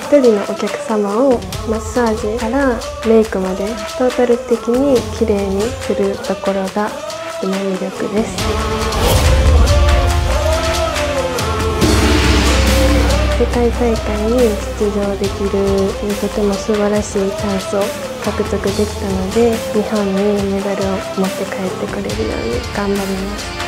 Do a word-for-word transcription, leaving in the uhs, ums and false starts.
一人のお客様をマッサージからメイクまでトータル的に綺麗にするところがとても魅力です。世界大会に出場できるとても素晴らしいチャンスを獲得できたので、日本にメダルを持って帰ってくれるように頑張ります。